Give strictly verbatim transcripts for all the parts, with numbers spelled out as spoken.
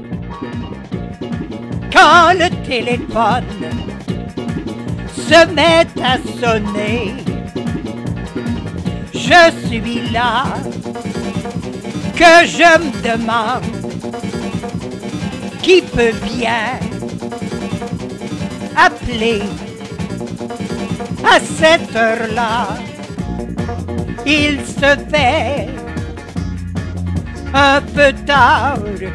Quand le téléphone se met à sonner, je suis là, que je me demande qui peut bien appeler à cette heure-là. Il se fait un peu tard.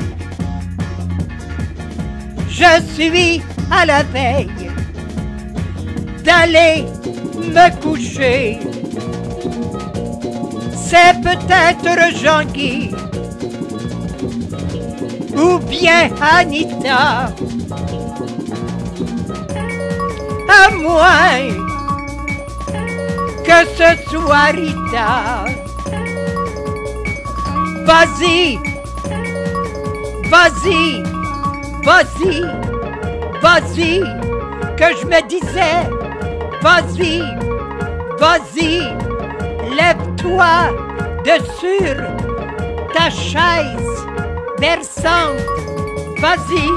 Je suis à la veille d'aller me coucher. C'est peut-être Jean-Guy ou bien Anita, à moins que ce soit Rita. Vas-y, vas-y, vas-y, vas-y, que je me disais, vas-y, vas-y, lève-toi de sur ta chaise versante, vas-y,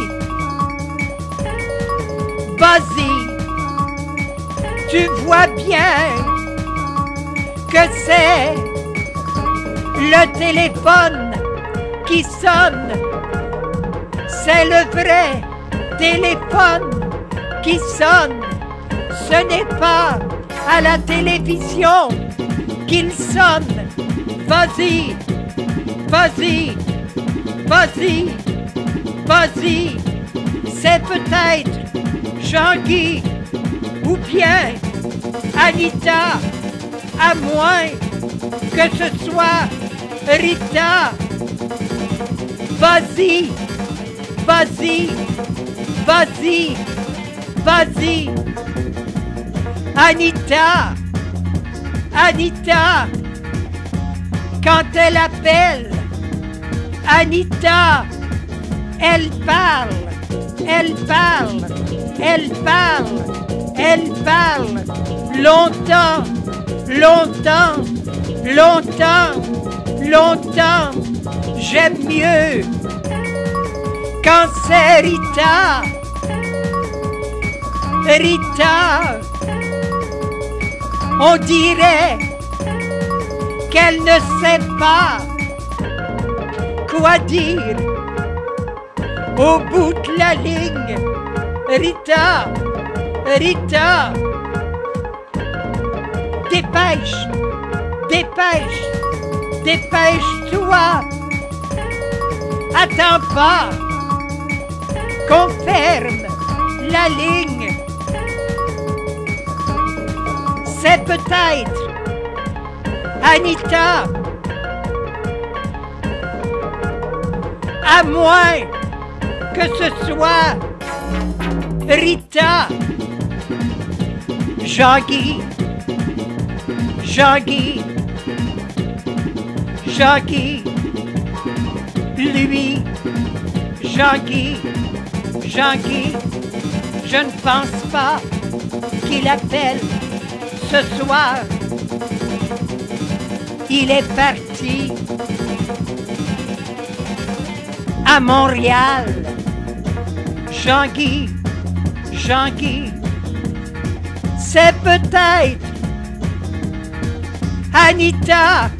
vas-y, tu vois bien que c'est le téléphone qui sonne, c'est le vrai téléphone qui sonne, ce n'est pas à la télévision qu'il sonne. Vas-y, vas-y, vas-y, vas-y, c'est peut-être Jean-Guy ou bien Anita, à moins que ce soit Rita. Vas-y, vas-y, vas-y, vas-y. Anita, Anita, quand elle appelle, Anita, elle parle, elle parle, elle parle, elle parle, longtemps, longtemps, longtemps, longtemps. J'aime mieux quand c'est Rita. Rita, on dirait qu'elle ne sait pas quoi dire au bout de la ligne. Rita, Rita, dépêche, dépêche, dépêche-toi. Attends pas qu'on ferme la ligne. C'est peut-être Anita, à moins que ce soit Rita. Jean-Guy, Jean-Guy, Jean-Guy, lui, Jean-Guy, Jean-Guy, je ne pense pas qu'il appelle ce soir. Il est parti à Montréal. Jean-Guy, Jean-Guy, c'est peut-être Anita,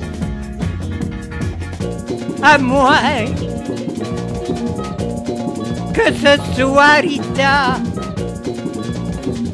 à moins que ce soit Rita.